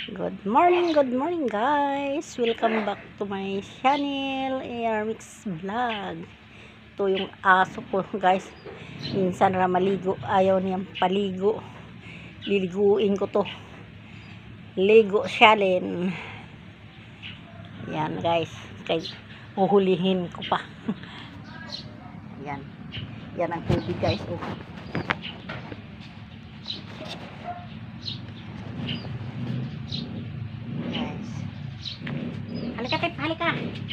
Good morning guys. Welcome back to my channel, AR Mix Vlog. Ito yung aso ko guys. Minsan na maligo, ayaw niyang paligo. Liliguin ko to. Ligo challenge. Yan guys. Kaya uhulihin ko pa. Yan. Yan ang tubig guys. Halika, Tep, halika.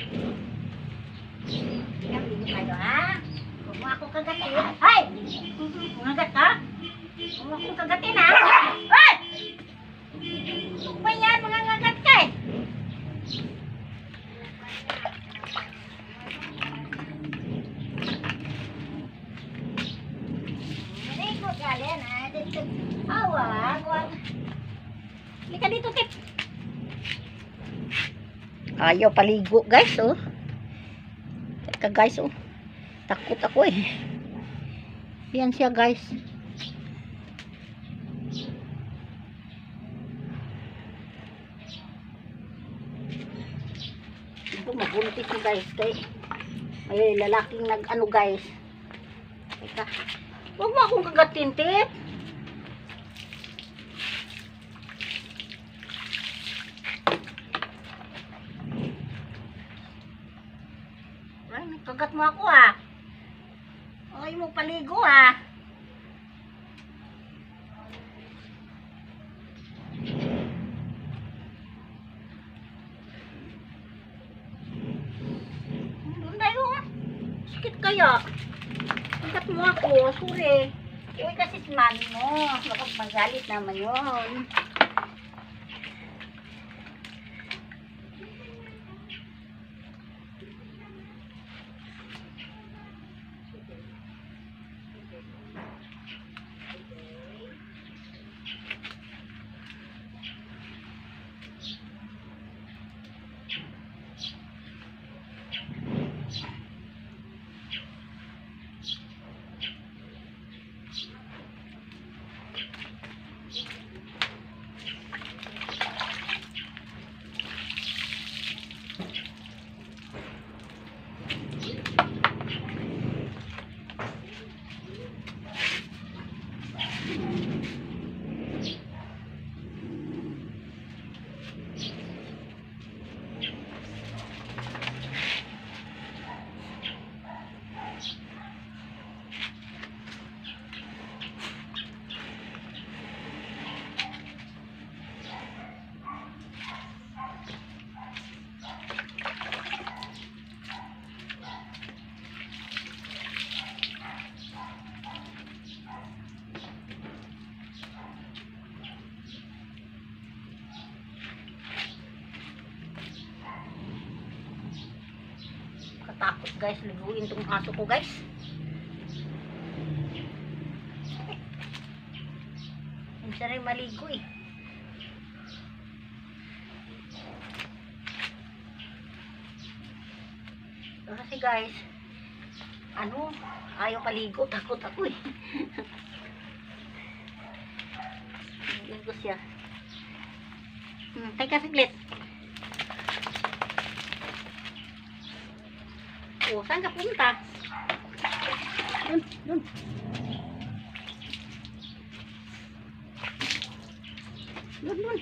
Halika, ligo kayo, ha? Huwag mo akong kagatin. Ay! Ngagat ka? Huwag mo akong kagatin, ha? Ay! Huwag ba yan? Mga ngagat ka, eh. Ligo ka, Len, ha? Dito. Awa, huwag. Halika dito, Tep. Ayaw paligo guys, oh. Teka guys, oh. Takot ako eh. Yan siya guys. Ito mabuntis ko guys. Kay may lalaking nag-ano guys. Teka. Huwag mo akong kagatin, Tip. Ay, nagkagat mo ako, ah. Ay, mo paligo, ah. Doon tayo, ah. Sakit kaya. Kagat mo ako, sorry. Eh, kasi si mami mo. Magalit naman yun. Takot guys, liguin tong aso ko guys. Minsan rin maligo eh. Kasi guys, ano, ayaw paligo, takot ako eh. Liguin ko siya. Teka saglit. Oh, saan ka punta? Dun, dun. Dun, dun.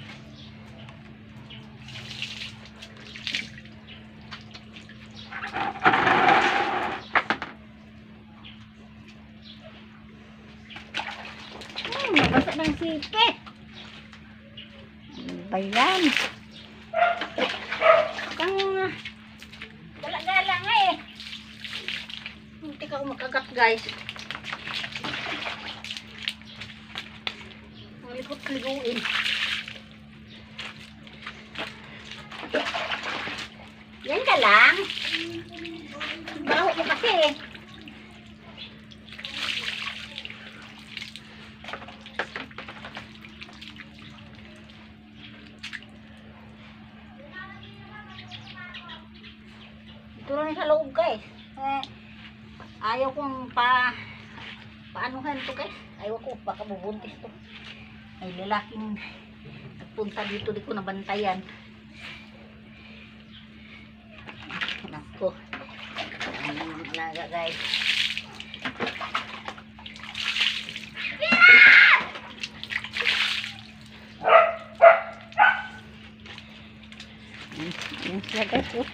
Nabasa ng sipe. Ano ba yan? Gala-gala nga eh. Hindi ka makagat guys. Malikot-liguin. Yan ka lang. Baho mo kasi eh. Ito lang sa loob guys. Ayaw kong paanuhan to guys. Ayaw ko, baka bubuntis to. Ay lalaking punta dito, di ko nabantayan. Nako. Ano mga alaga guys. Yan sila guys. Oh.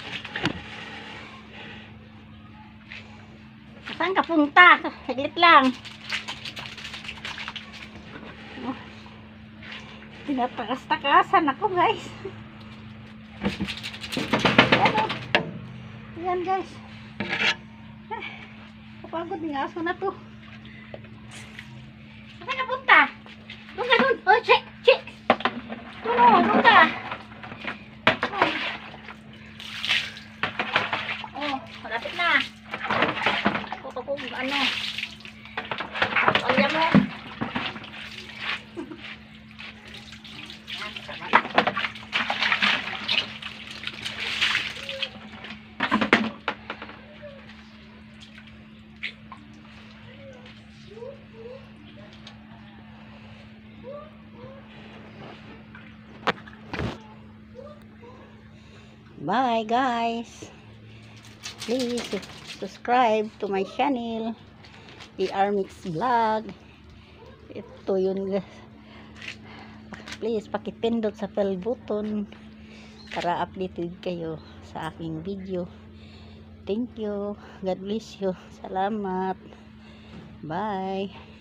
Saan ka punta? Saglit lang. Oh. Tinatakas-takasan ako guys. Yan o. Yan guys. Kapagod ng aso na to. Saan ka punta? Doon ka doon. Oh, check. Doon ka. Oh, malapit na. Ako kung ano. Alya mo. Bye guys. Please subscribe to my channel, AR Mix Vlog. Ito yun. Please pakipindot sa bell button para updated kayo sa aking video. Thank you. God bless you. Salamat. Bye.